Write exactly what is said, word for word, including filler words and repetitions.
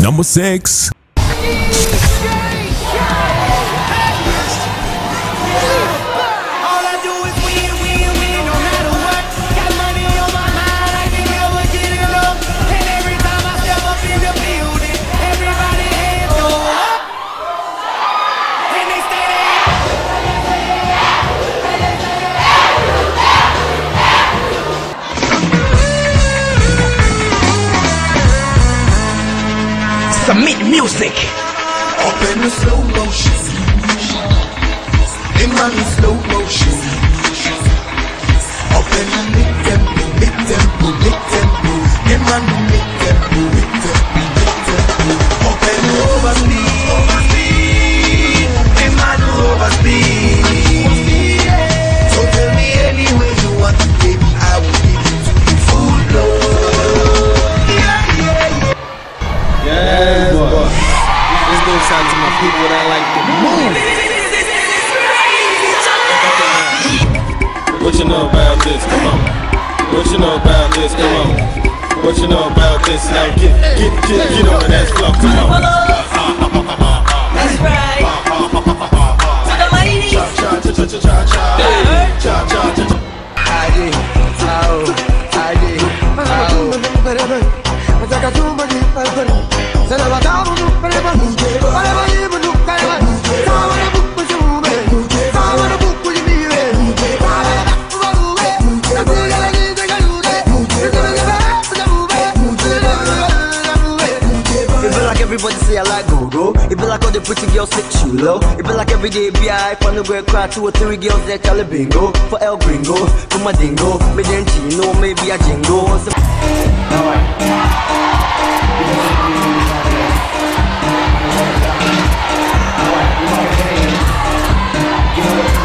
Number six. Submit music. Up in the slow motion, in my slow motion. Up in the mid tempo, mid tempo, mid tempo, in my mid tempo, mid tempo, mid tempo. Up in the overspeed, in my overspeed. So tell me anywhere you want to take, I will give it to you full blown. Yeah, yeah, yeah. Yes, boy. This goes out to my people that like to move. What you know about this? Come on. What you know about this? Come on. What you know about this? Now get, get, get, get on that floor. Come on. That's right. To the ladies. Cha cha cha cha cha cha. Cha cha cha cha. I did. Oh, I did. Everybody say I like go-go. It be like all the pretty girls sit you low. It be like every day be I find a girl cry. Two or three girls there Charlie bingo. For El Gringo, for my dingo. Me then chino, maybe a jingo. Alright.